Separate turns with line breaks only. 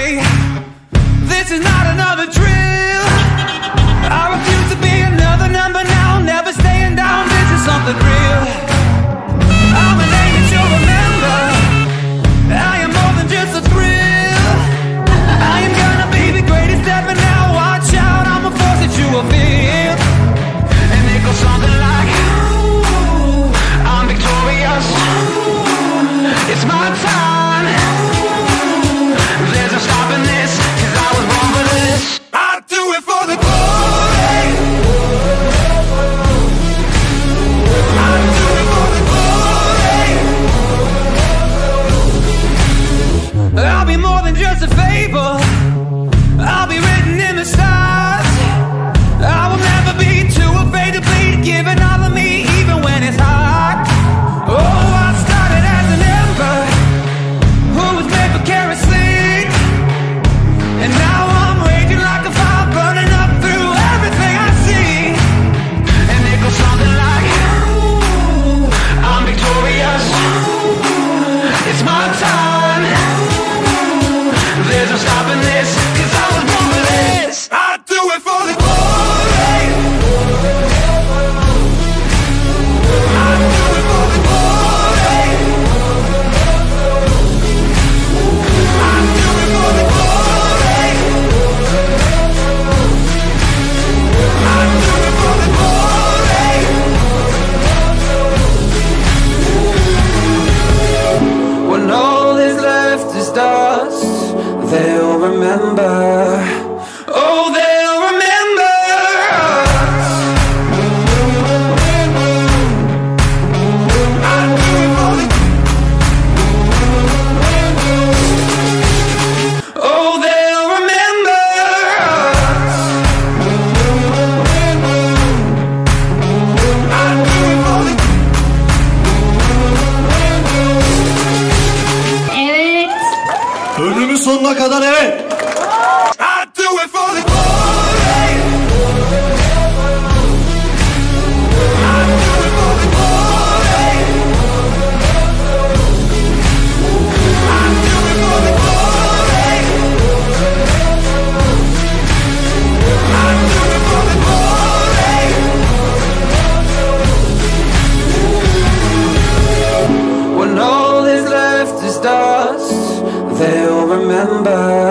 way. This is not another drill. I refuse to be another number now. Never staying down, this is something real. I'm a name that you'll remember. I am more than just a thrill. I am gonna be the greatest ever now. Watch out, I'm a force that you will feel. And it goes something like, I'm victorious. It's my time. There's no stopping this, 'cause I was born for this. I do it for the glory. I do it for the glory. I'll be more than just a fable. I'll be written in the stars. I will never be too afraid to bleed, giving all of me even when it's hard. Oh, I started as an ember who was made for kerosene, and now I'm raging like a fire, burning up through everything I see. And it goes something like, I'm victorious. It's my time. There's no stopping this, 'cause I was born for this. I do it for the glory. I do it for the glory. I do it for the glory. I do it for the glory. When all is left is dust, they'll remember. Oh, they'll remember us. I do it for the. Oh, they'll remember us. I do it for the.
Ömrümün sonuna kadar evet.
I do it for the glory. I do it for the glory. I do it for the glory. I do it for the glory. When all is left is dust, they'll remember.